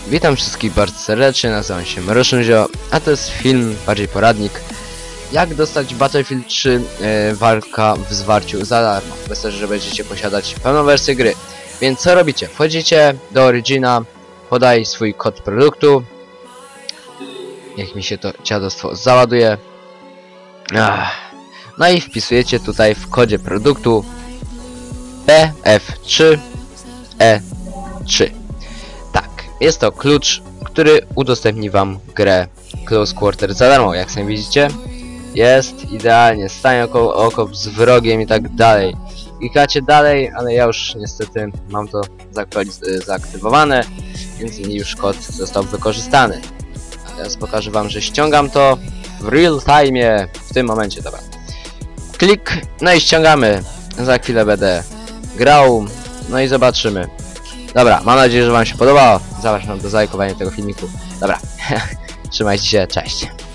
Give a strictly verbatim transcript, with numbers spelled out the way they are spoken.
Witam wszystkich bardzo serdecznie, nazywam się Mrocznozio, a to jest film, bardziej poradnik, jak dostać Battlefield trzy e, walka w zwarciu za darmo. Wystarczy, że będziecie posiadać pełną wersję gry. Więc co robicie? Wchodzicie do Origina, podaj swój kod produktu. Niech mi się to dziadostwo załaduje. Ach. No i wpisujecie tutaj w kodzie produktu P F trzy E trzy. Tak, jest to klucz, który udostępni wam grę Close Quarter za darmo. Jak sami widzicie, jest idealnie, stań oko, oko z wrogiem i tak dalej. Klikacie dalej, ale ja już niestety mam to zaaktywowane, więc już kod został wykorzystany. Teraz pokażę wam, że ściągam to w real time, w tym momencie, dobra. Klik, no i ściągamy. Za chwilę będę grał, no i zobaczymy. Dobra, mam nadzieję, że wam się podobało. Zapraszam do zalajkowania tego filmiku. Dobra, trzymajcie się, cześć.